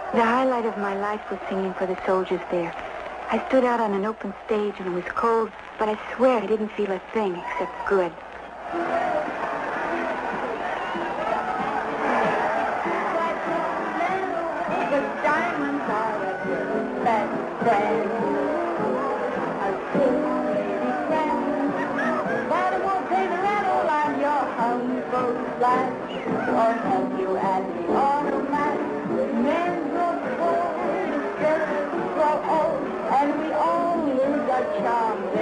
The highlight of my life was singing for the soldiers there. I stood out on an open stage and it was cold, but I swear I didn't feel a thing except good. The diamonds are your best friend. A good lady friend. But it won't pay the rent all on your home goes life or help you at the automat. Men grow old, and we all lose our charm.